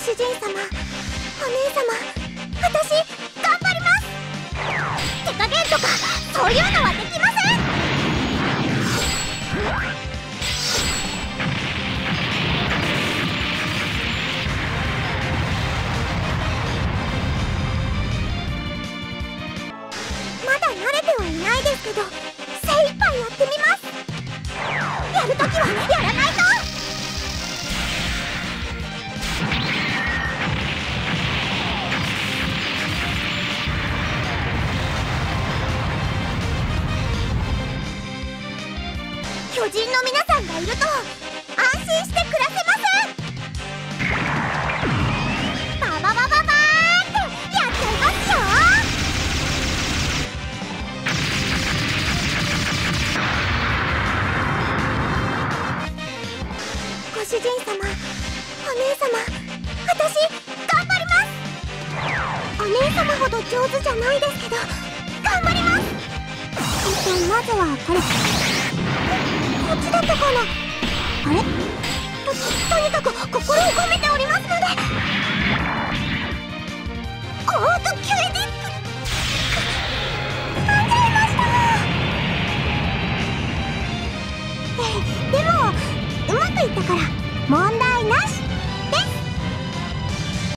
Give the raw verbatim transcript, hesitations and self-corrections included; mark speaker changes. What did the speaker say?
Speaker 1: 主人様、お姉様、私頑張ります。手加減とかそういうのはできません。まだ慣れてはいないですけど、精一杯やってみます。やるときはやらないと。巨人の皆さんがいると安心して暮らせません。バババババーってやっちゃいますよ。ご主人様、お姉様、私頑張ります。お姉様ほど上手じゃないですけど頑張ります。えっとまずはこれ、こっちだったかな。あれ、と、とにかく心を込めておりますので。オートキュレディック噛んじゃいました。えでもうまくいったから問題